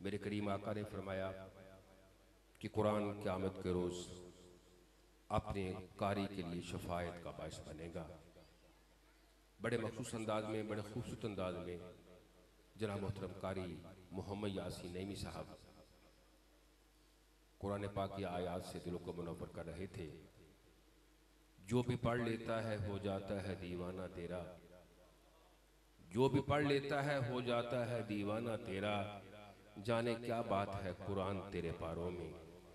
मेरे करीम आका ने फरमाया कि कुरान क़यामत के रोज़ अपने कारी के लिए शफायत का बायस बनेगा। बड़े मखसूस अंदाज में, बड़े खूबसूरत अंदाज में जनाब मोहतरम कारी मोहम्मद यासीन नईमी साहब कुरान पाक की आयात से दिलों को मुनव्वर कर रहे थे। जो भी पढ़ लेता है हो जाता है दीवाना तेरा, जो भी पढ़ लेता है हो जाता है दीवाना तेरा, जाने क्या बात है कुरान तेरे पारों में।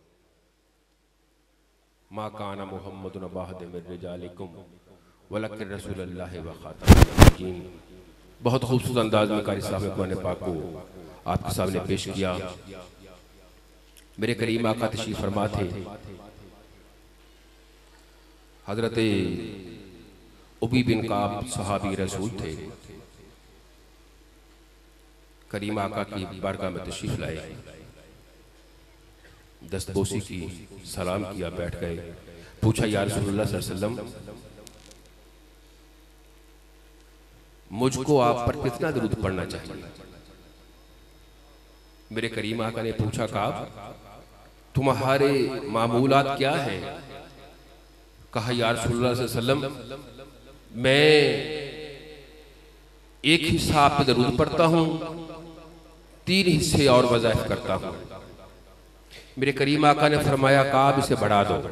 मा काना मुहम्मदुन अबा अहदिन मिन रिजालिकुम वलकिन रसूलुल्लाह व खातमुन नबिय्यीन। बहुत खूबसूरत अंदाज में कारी साहब ने कुरान पाक को आपके सामने पेश किया। मेरे करीम आका तशरीफ फरमा थे, हजरत उबी बिन काब सहाबी रसूल थे, करीम आका की बारगाह में तशरीफ लाए, दस्तबोसी की, सलाम किया, बैठ गए। पूछा या रसूलुल्लाह सल्लल्लाहु अलैहि वसल्लम, मुझको आप पर कितना दरूद पढ़ना चाहिए? मेरे करीम आका ने पूछा, काब तुम्हारे मामूलात क्या है? कहा या रसूलुल्लाह सल्लल्लाहु अलैहि वसल्लम, मैं एक हिस्सा आप पे दरूद पढ़ता हूं, 3 हिस्से और वज़ाइफ करता हूं। मेरे करीम आका ने फरमाया, काब इसे बढ़ा दो।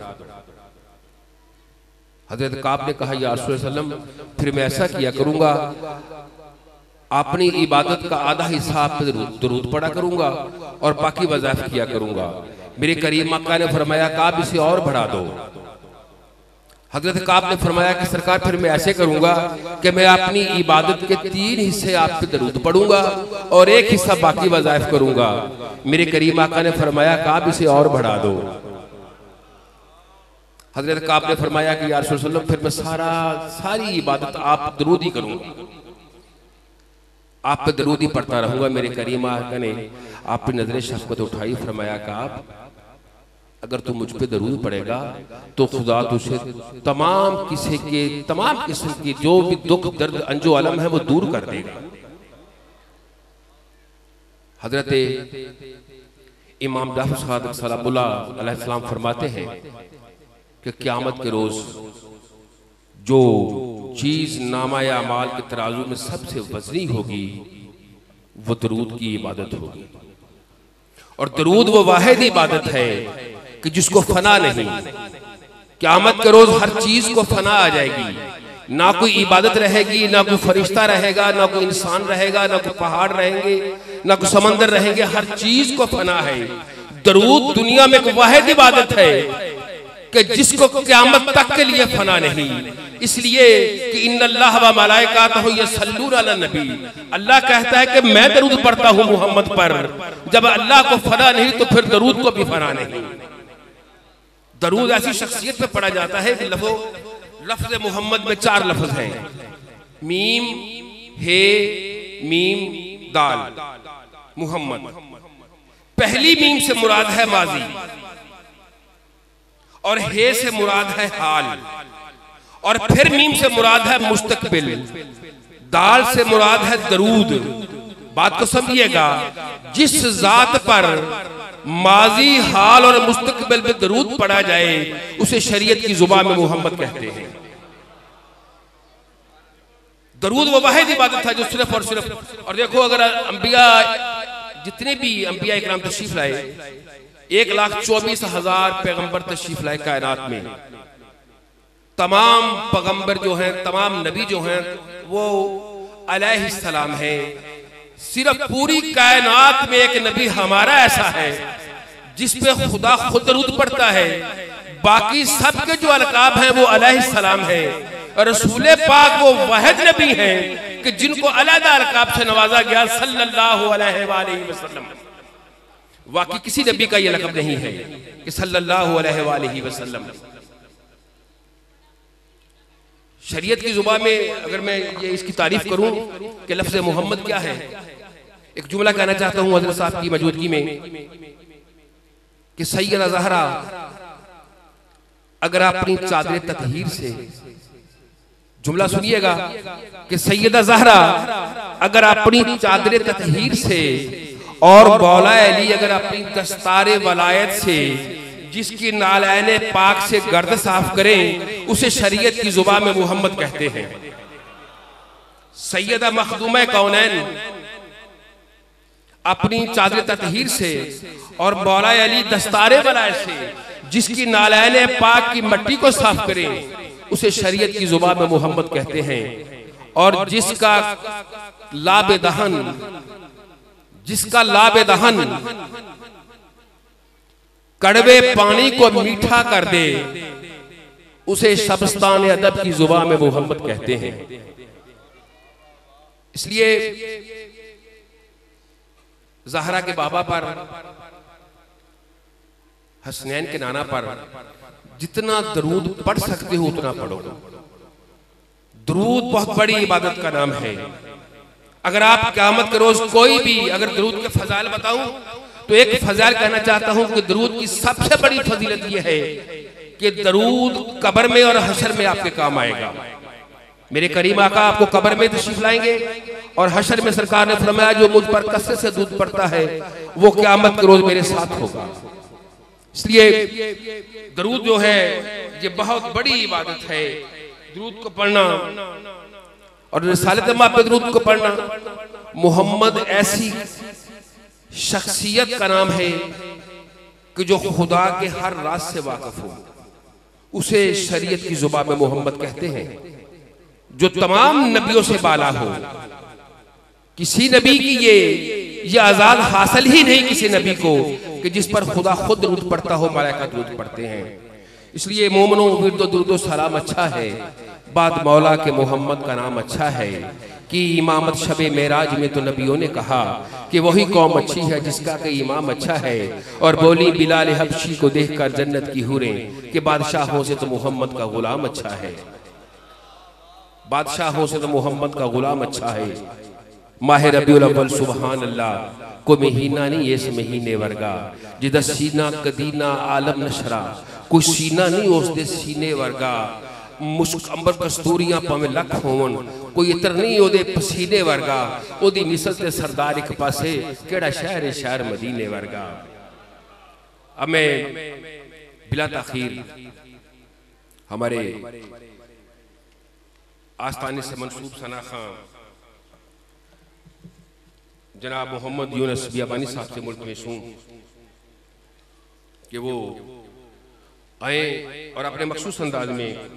हजरत काब ने कहा या रसूल सल्लम, फिर मैं ऐसा किया करूंगा, अपनी इबादत का आधा हिस्सा आप पे दरूद पढ़ा करूंगा और बाकी वज़ाइफ किया करूंगा। मेरे करीम आका ने फरमाया, काब इसे और बढ़ा दो। हजरत काब ने फरमाया कि सरकार फिर मैं ऐसे करूंगा कि मैं अपनी इबादत के 3 हिस्से आप पे दरूद पढ़ूंगा और 1 हिस्सा बाकी वज़ाइफ करूंगा। मेरे करीम आका ने फरमाया, काब इसे और बढ़ा दो। हजरत काब ने फरमाया कि या रसूल सल्लल्लाहु अलैहि वसल्लम, फिर मैं सारी इबादत आप दरूद ही करूंगा, आप पे दरूद ही पढ़ता रहूंगा। मेरे करीम आका ने आप नजर शफ़क़त उठाई, फरमाया, काब अगर तू मुझ पे दरूद पड़ेगा तो खुदा तुझे तमाम किस्म की जो भी दुख दर्द अंजो अलम है वो दूर कर देगा। हजरत इमाम जाफर सादिक सलामुल्लाह अलैहिस्सलाम फरमाते हैं कि क़यामत के रोज जो चीज नामा या अमाल के तराजू में सबसे वजनी होगी वो दरूद की इबादत होगी। और दरूद वो वाहिद इबादत है कि जिसको फना नहीं। क़यामत के रोज हर चीज को फना आ जाएगी, ना कोई इबादत रहेगी, ना कोई फरिश्ता रहेगा, ना कोई इंसान रहेगा, ना कोई पहाड़ रहेंगे, ना कोई समंदर रहेंगे, हर चीज को फना है। दरूद दुनिया में एक वाहिद इबादत है कि जिसको क़यामत तक के लिए फना नहीं। इसलिए कि इन्नल्लाह व मलाइकातहु यसल्लूना अला नबी, अल्लाह कहता है कि मैं दरूद पढ़ता हूं मोहम्मद पर। जब अल्लाह को फना नहीं तो फिर दरूद को भी फना नहीं। दरूद ऐसी शख्सियत पे पढ़ा जाता है कि लफ्ज़ मोहम्मद में 4 लफ्ज़ हैं, मीम हे मीम दाल मोहम्मद। पहली मीम से मुराद है माजी और हे से मुराद है हाल और फिर मीम से मुराद है मुस्तकबिल, दाल से मुराद है दरूद। बात को समझिएगा, जिस जात पर माजी हाल और मुस्तकबिल में दरूद पढ़ा जाए उसे शरीयत की जुबान में मोहम्मद कहते हैं। दरूद वो वाहिद इबादत है जो सिर्फ और सिर्फ, और देखो अगर अंबिया जितने भी अंबिया इकराम तशरीफ लाए, 1,24,000 पैगंबर तशरीफ लाए कायनात में। तमाम पैगंबर जो हैं, तमाम नबी जो हैं वो अलैहिस्सलाम है। सिर्फ पूरी कायनात में एक नबी हमारा ऐसा है जिस पे खुदा खुद दरूद पढ़ता है। बाकी सबके जो अलकाब हैं वो अलैहिस्सलाम है। रसूल पाक वो वाहिद नबी हैं कि जिनको अलहदा अलकाब से नवाजा गया सल्लल्लाहु अलैहि वसल्लम। बाकी किसी नबी का ये लक़ब नहीं है कि सल्लल्लाहु अलैहि वसल्लम। शरीयत की जुबान में अगर मैं ये इसकी तारीफ करूं कि लफ्ज़ मोहम्मद क्या है, एक जुमला कहना चाहता हूं हज़रत साहब की मौजूदगी में कि सैयदा ज़हरा अगर अपनी चादर ततहीर से, जुमला सुनिएगा कि सैयदा ज़हरा अगर अपनी चादर ततहीर से और मौला अली अगर अपनी दस्तारे वलायत से जिसकी नालैने पाक से गर्द साफ करें उसे शरीयत की जुबान में मोहम्मद कहते हैं। सैयदा मखदूमा कौनैन अपनी चादर ततहीर से और मौला अली दस्तारे वलायत से जिसकी नालैने पाक की मट्टी को साफ करें उसे शरीयत की जुबान में मोहम्मद कहते हैं। और जिसका लाबे दहन कड़वे पानी को मीठा कर दे उसे शबस्तान अदब की जुबान में मोहम्मद कहते हैं। इसलिए ज़हरा के बाबा पर, हसनैन के नाना पर जितना दरूद पढ़ सकते हो उतना पढ़ो। दरूद बहुत बड़ी इबादत का नाम है। अगर आप क़यामत के रोज कोई भी अगर दरूद के फजाइल बताऊं तो एक फजाइल कहना चाहता हूं कि दरूद की सबसे बड़ी फजीलत यह है कि दरूद कब्र में और हशर में आपके काम आएगा। मेरे करीम आका आपको कब्र में तशरीफ लाएंगे और हशर में सरकार ने फरमाया जो मुझ पर कसरत से दूध पड़ता है वो क़यामत के रोज मेरे साथ होगा। इसलिए दरूद जो है ये बहुत बड़ी इबादत है। दरूद को पढ़ना और रिसालत माँ पे दरूद को पढ़ना, मोहम्मद ऐसी शख्सियत का नाम है कि जो खुदा के हर राज से वाकिफ हो उसे शरीयत की जुबान में मोहम्मद कहते हैं। जो तमाम नबियों से बाला हो, किसी नबी की ये आजाद हासिल ही नहीं किसी नबी को कि जिस पर खुदा खुद दरूद पढ़ता हो, मलाइका दरूद पढ़ते हैं। इसलिए मोमनो विर्दो दुरूदो सलाम अच्छा है, बाद मौला के मोहम्मद का नाम अच्छा है। कि इमामत शबे मेराज में तो नबियों ने कहा कि वही कौम अच्छी है जिसका कि इमाम अच्छा है। और बोली बिलाल हबशी को देखकर जन्नत की हूरें कि बादशाहों से तो मोहम्मद का गुलाम अच्छा है। बादशाहों से तो मोहम्मद का गुलाम अच्छा है। माह रबीउल अव्वल सुबहान अल्लाह को महीना नहीं इस महीने वर्गा जिदा सीना कदीना आलम नशरा कोई सीना नहीं उसदे सीने वर्गा। मुश्क अंबर कस्तूरियां भावें लख होवन कोई इतर नहीं ओदे पसीने वर्गा। ओदी मिसल ते सरदार एक पासे केड़ा शहर है शहर मदीने वर्गा। अब मैं बिला ताखीर हमारे आस्थाने से मंसूब सना खां जनाब मोहम्मद यूनुस बियाबानी साहब से मुल्तमिस हूं कि वो आए और अपने मखसूस अंदाज में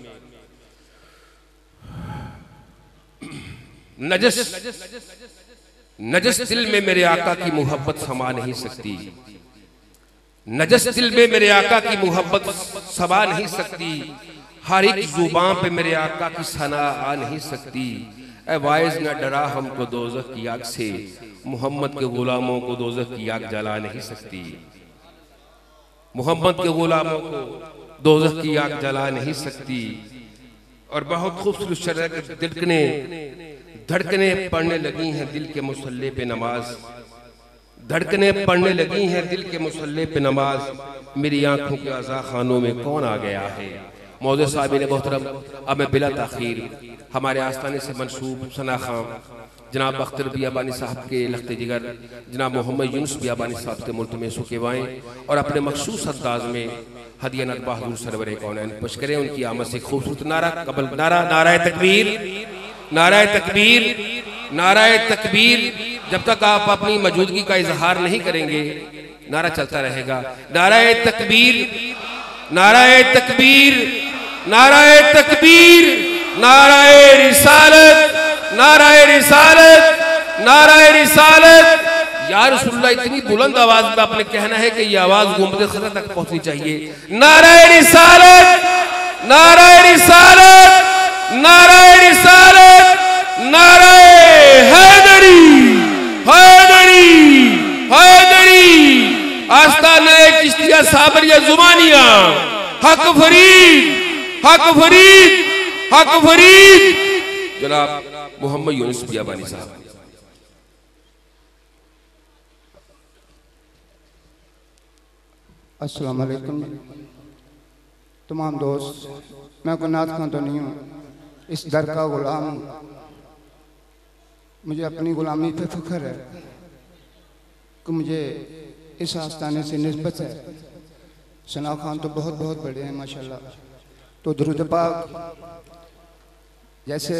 नजस दिल में मेरे आका की मोहब्बत समा नहीं सकती। नजस दिल में मेरे आका की मोहब्बत समा नहीं सकती। हर एक जुबान पे मेरे आका की सना आ नहीं सकती। ऐ वाइज न डरा हमको दोज़ख की आग से, मोहम्मद के गुलामों को दोज़ख की आग जला नहीं सकती। मोहम्मद के गुलामों को दोज़ख की आग जला नहीं सकती। और बहुत खूबसूरत शर्त दिलकने धड़कने पड़ने लगी हैं दिल के मुसल्ले पे नमाज। धड़कने पड़ने लगी हैं दिल के मुसल्ले पे नमाज। मेरी आंखों के आज़ा खानों में कौन आ गया है। मौजूद साहब ने मोहतरम अब मैं बिला ताखीर हमारे आस्थाने से मंसूब सना खां जनाब अख्तर बियाबानी साहब के लख्ते जिगर जनाब मोहम्मद यूनुस बियाबानी साहब से मुल्तमिस होकेवाएँ और अपने मखसूस अंदाज में हदिया नद बहादुर सरवर कौनैन पेश करें। उनकी आमद से खूबसूरत नारा कबल नाराए तकबीर, नाराए तकबीर, नाराए तकबीर। जब तक आप अपनी मौजूदगी का इजहार नहीं करेंगे नारा चलता रहेगा। नाराए तकबीर, नाराए तकबीर, नाराए तकबीर, नाराए रिसालत, नाराए रिसालत, नाराए रिसालत। या रसूलुल्लाह इतनी बुलंद आवाज में आपने कहना है कि ये आवाज गुंबद खज़ा तक पहुंचनी चाहिए। नाराए रिसालत, नाराए रिसालत, नाराए रिसालत, नाराए हैदरी, हैदरी, हैदरी। आस्ताना चिश्तिया साबरिया जुबानिया हक फरीद, हक फरीद, हक फरीद। जनाब मोहम्मद यूनुस बियाबानी साहब। अस्सलाम वालेकुम तमाम दोस्त। मैं कोई नात खां तो नहीं हूँ, इस दर का गुलाम हूँ। मुझे अपनी गुलामी पे फख्र है। कि मुझे इस आस्थाने से निस्बत है। सना खान तो बहुत बहुत बड़े हैं माशाल्लाह। तो दुरूद पाक जैसे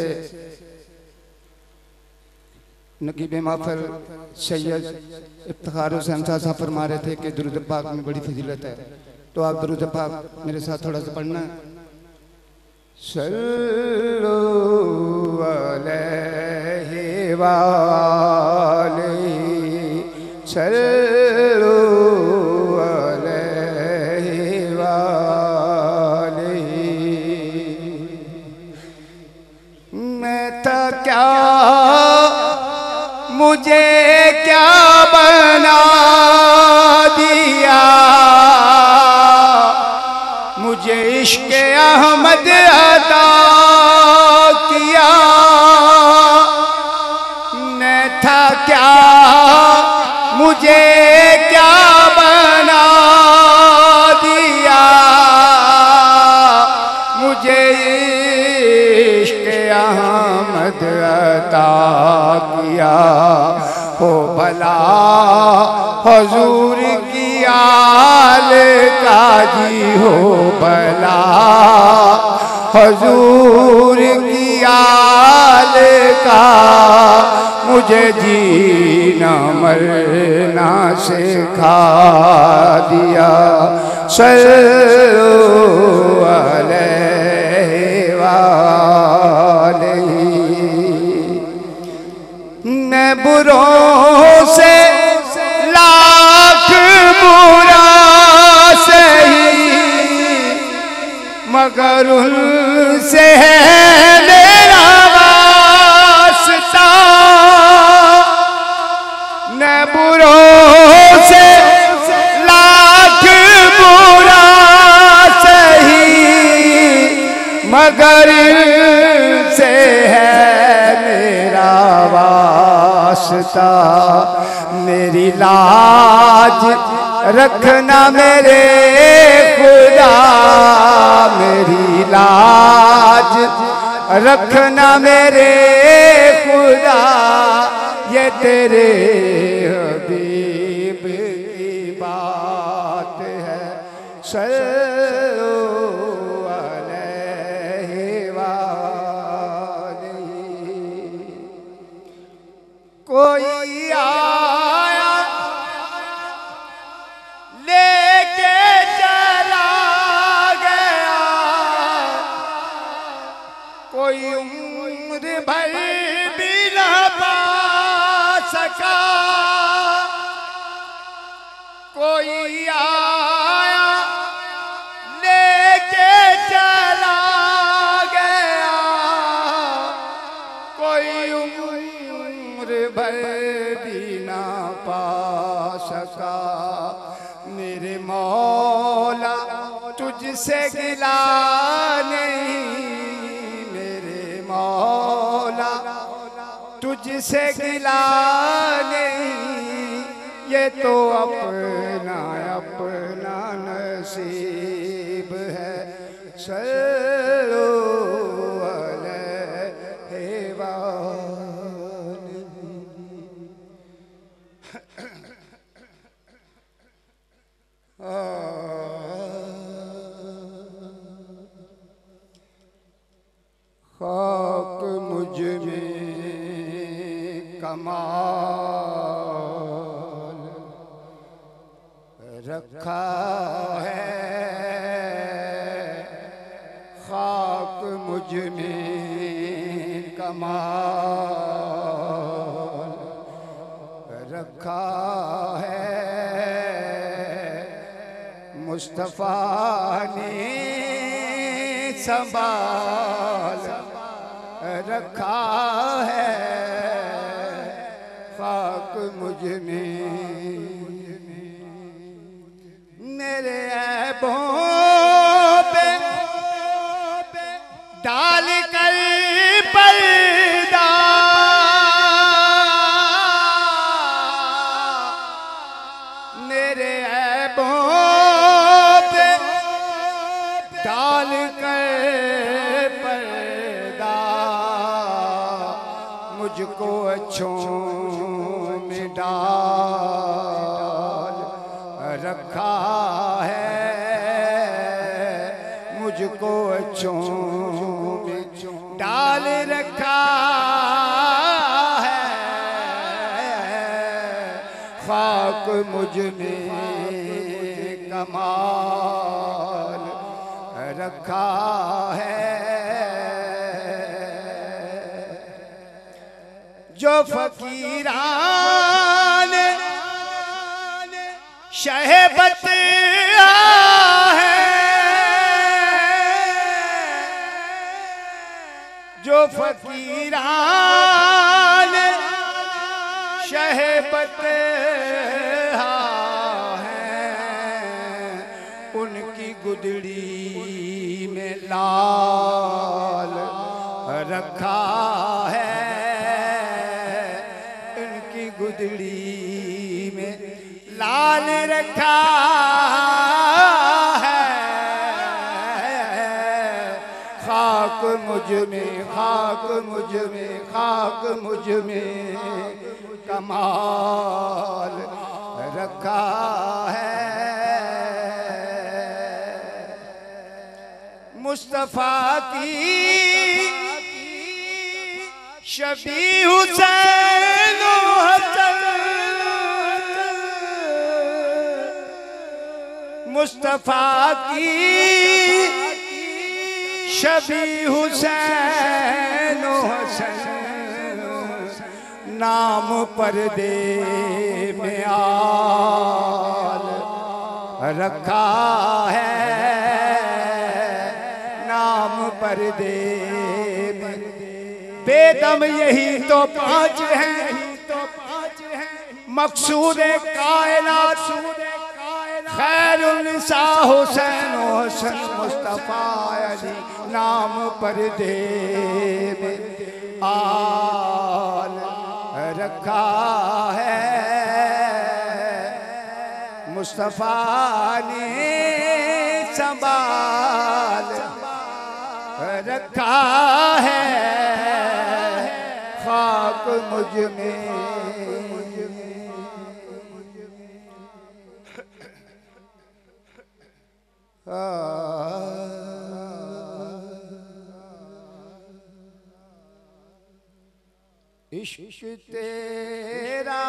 नकीब महफिल सैयद इफ्तिखार हुसैन साहब फरमा रहे थे कि दुरूद पाक में बड़ी फजीलत है, तो आप दुरूद पाक मेरे साथ थोड़ा सा पढ़ना है। सल्लल्लाहु अलैहि सल्लल्लाहु अलैहि मैं था क्या मुझे क्या बना दिया, मुझे इश्क़ अहमद अता किया। मैं था क्या मुझे क्या बना दिया, मुझे इश्क़ अहमद अता किया। हो भला हुजूर की आल का जी, हो भला हुजूर की आल का, मुझे जीना मरना सिखा दिया। सल्लल्लाहु अलैहि वालैहि। मैं बुरों से लाख बुरा सही, मगर उनसे है मेरा वास्ता। मैं बुरों से लाख बुरा सही, मगर से है मेरा वास्ता। मेरी लाज रखना मेरे खुदा, मेरी लाज रखना मेरे खुदा। ये तेरे हबीब की बात है। सल्लल्लाहु अलैहि वालैहि। कोई आया लेके चला गया, कोई उम्र भर भी न पा सका। कोई आया लेके चला गया, कोई उम्र भर भी ना पा सका। मेरे मौला तुझसे गिला नहीं, मेरे मौला तुझसे गिला नहीं। ये तो अपना अपना नसीब है। सल्लल्लाहु अलैहि खाक मुझ में कमाल रखा है, खाक मुझ में कमाल रखा है। मुस्तफा ने संभाल रखा है, खाक मुझ में मेरे ऐबों पे डाल कर पर्दा, मेरे ऐबों पे डाल कर पर्दा। मुझको अच्छों में डाल रखा है, मुझको अच्छों में डाल रखा है, खाक मुझ में कमाल रखा है। जो फकीरान शहबत है, जो फकीरान शहबत है, उनकी गुदड़ी में लाल रखा है, उनकी गुदड़ी में लाल रखा है, खाक मुझ में, खाक मुझ में, खाक मुझ में कमाल रखा है। मुस्तफा की शबी हुसैन हसन, मुस्तफा की शबी हुसैन हसन, नाम पर्दे में आल रखा है, नाम पर्दे में। बेदम यही तो पांच हैं, मकसूद कायनात खैरुन्निसा हुसैन हसन मुस्तफा अली, नाम पर्दे में आल रखा है, मुस्तफा ने संभाल रखा है, खाक मुझ में। इश्क तेरा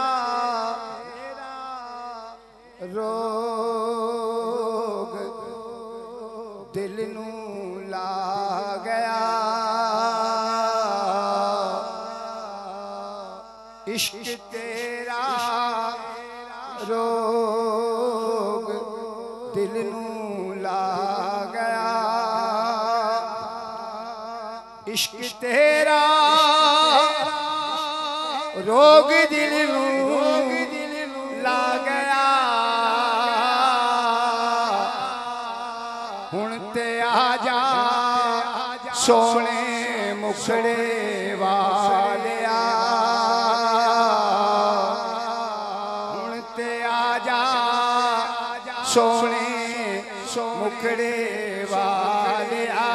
रोग दिल नू ला गया, इश्क तेरा रोग दिल नू ला गया, इश्क तेरा रोग दिल नू ला गया, हुण ते आजा सोने मुखड़े वालिया, हुण ते आजा सोने मुखड़े वालिया,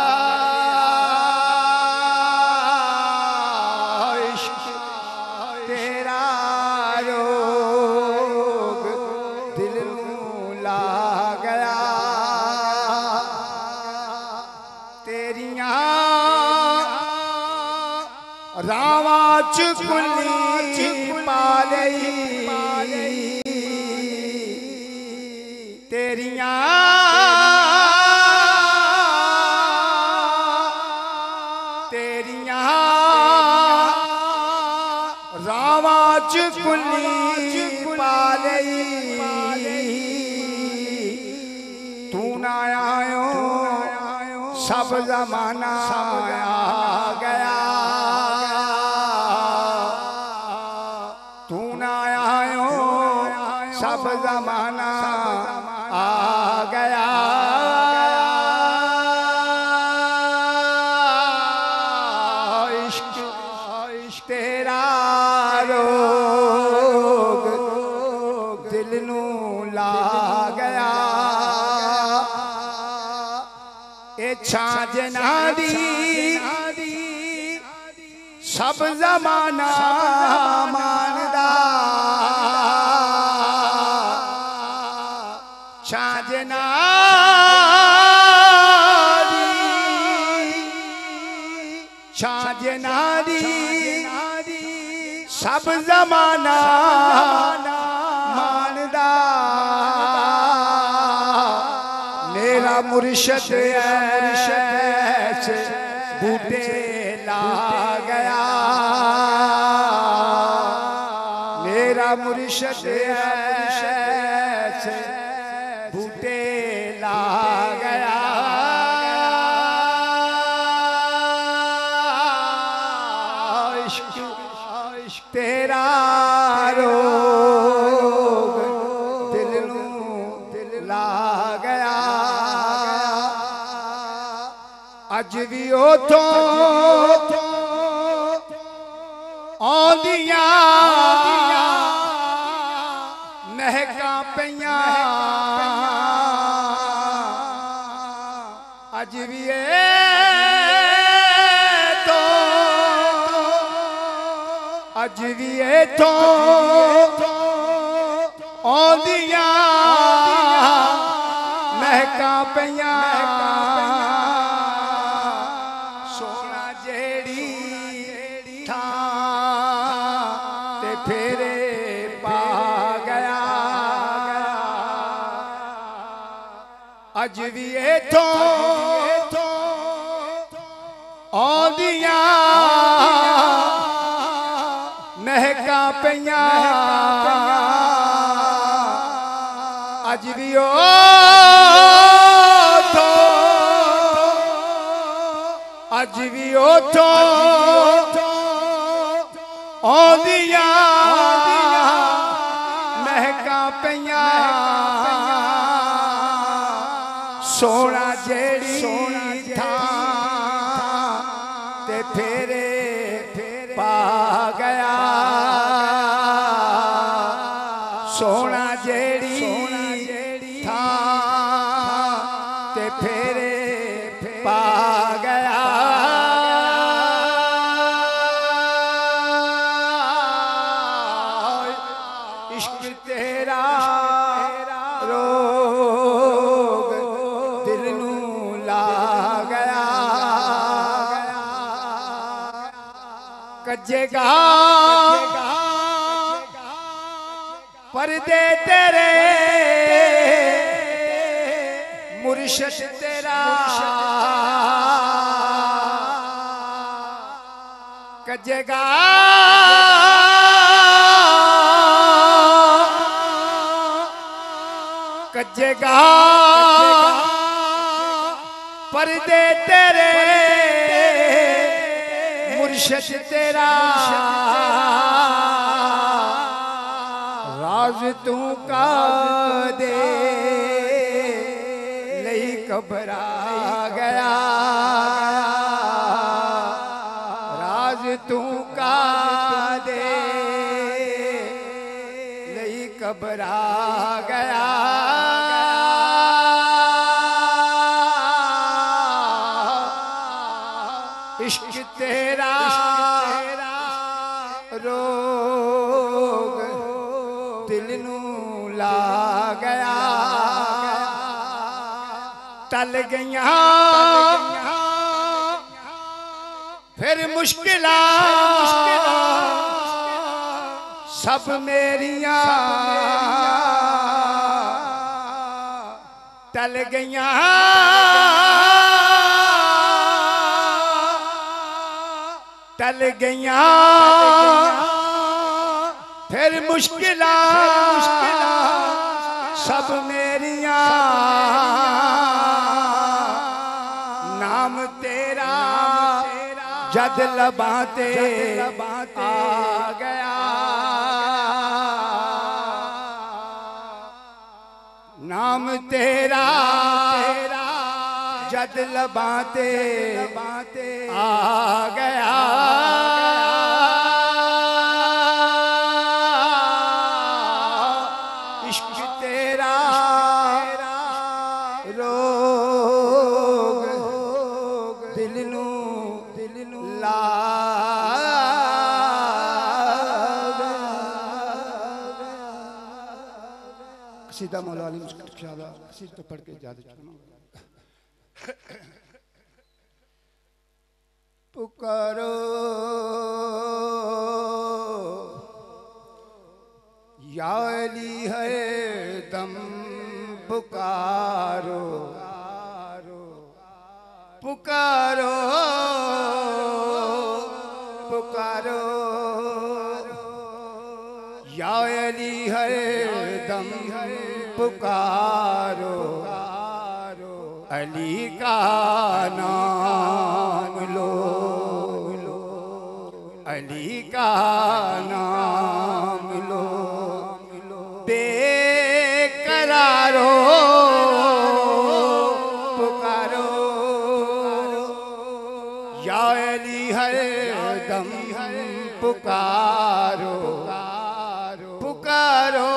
रावाच कुली पालई तेरियां, तेरियां रावाच कुली पालई, तू ना आयो सब जमाना आ गया, सब जमाना आ गया, इश्क तेरा रोग दिल नू ला गया, ए छाजना दी सब जमाना मानदा, नारी सब जमाना मानदा मेरा मुर्शद ऐसे बूटे ला गया मेरा मुर्शद ऐसे बूटे ला गया तेरा रोग दिल नूं ला गया अज भी उथों आंदियां महकां पईयां अज भी अज भी इथों आंदियां महकां पईयां सोना जेड़ी थां ते फेरे पा गया अज भी इथों आंदियां महकां पईयां अज भी अज भी उथों आंदियां महकां पईयां सोना जेड़ी थां ते फेरे पा गया सोना जेड़ी थां ते फेरे पा गया इश्क तेरा रोग दिल नूं ला गया कजेगा पर्दे तेरे मुर्शद तेरा कजेगा कजेगा पर्दे तेरे मुर्शद तेरा राज तू का दे लई घबरा गया राज तू का दे लई घबरा गया इश्क तेरा रोग दिल नूं ला गया टल गईयां फिर मुश्किलां सब मेरियां टल गईयां टल गईयां फिर मुश्किलां सब मेरियां नाम तेरा जद लबाते आ गया नाम तेरा जद लबाते आ गया इश्क तेरा रोग दिल नूं ला कसीदा मौला अली मुश्किल शादा कसीदा तो पढ़ के ज्यादा पुकारो या अली है दम पुकारो पुकारो पुकारो या अली है दम पुकारो अली का नाम लो अली का नाम लो बेकरारो पुकारो या अली है दम पुकारो पुकारो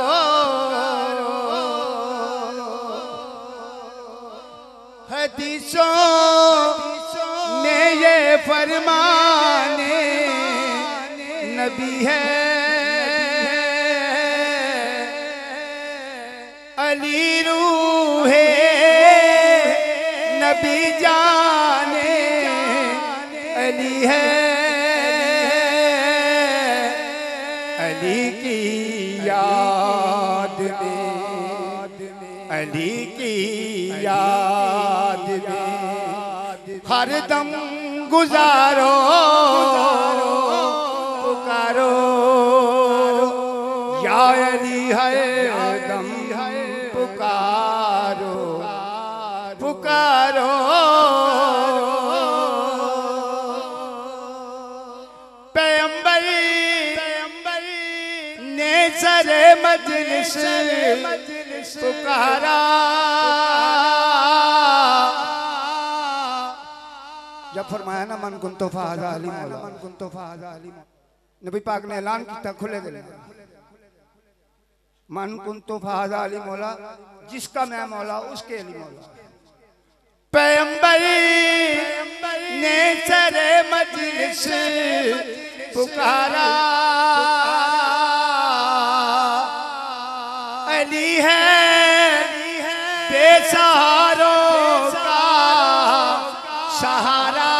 हदीसों में ये फरमाने नबी है अली रूहे नबी जाने अली है अली की याद में अली की याद में हर दम गुजारो पुकारो या अली है दम पुकारो पुकारो पैगंबर ने सरे मजलिस पुकारा जब फरमाया ना मन कुन तो फाज़ा अली मौला मन कुन तो फाज़ा अली नबी पाक ने ऐलान किया खुले दिल मन कुन तो फाज़ा अली मौला जिसका मैं मौला उसके अली मौला पैगंबर ने सरे मजलिस पुकारा अली है बेसहारों का सहारा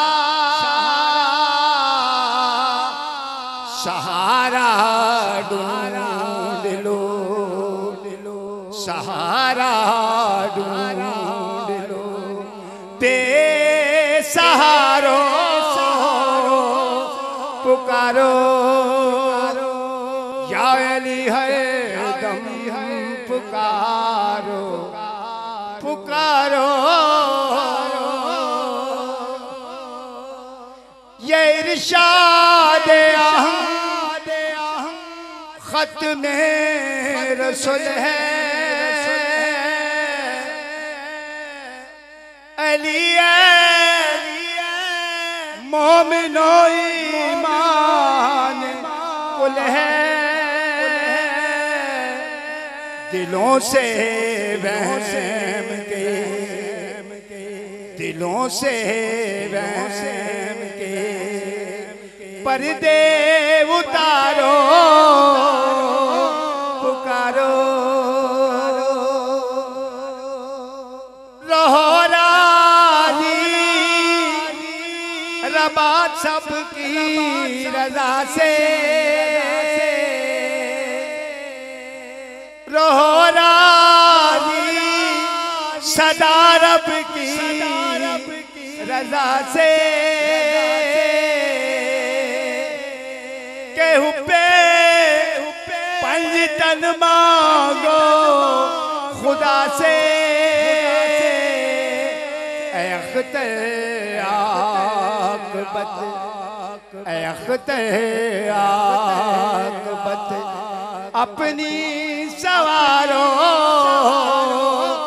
सहारा ढूंढ लो सहारा ढूंढ लो बेसहारों पुकारो या अली है दम पुकारो पुकारो ये इरशाद खत में रसूल है अली मोमिनो ईमान कुल है दिलों से वहम के दिलों से वहम के पर्दे उतारो पुकारो रहो राजी रबात सबकी रजा से रहो राजी सदा रब की रजा से केहू पे पंजतन मांगो खुदा से अख्ते आक़बत अख्ते आक़बत अपनी सवारो